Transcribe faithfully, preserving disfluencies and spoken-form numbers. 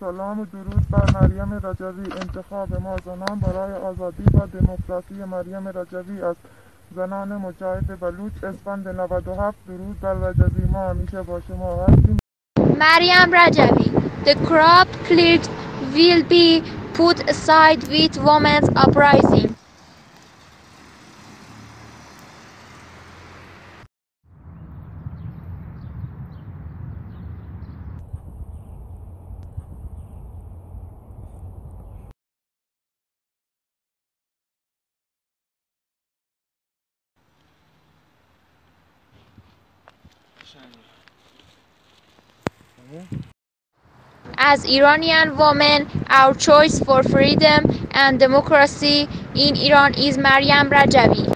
سلام و درود بر مریم رجوی. انتخاب ما زنان برای آزادی و دموکراسی مریم رجوی است. زنان مجاهد بلوچ، اسفند نود و هفت. درود بر رجوی. ما همیشه با شما هستیم. Maryam Rajavi, the crop cleared will be put aside with women's uprising. As Iranian women, our choice for freedom and democracy in Iran is Maryam Rajavi.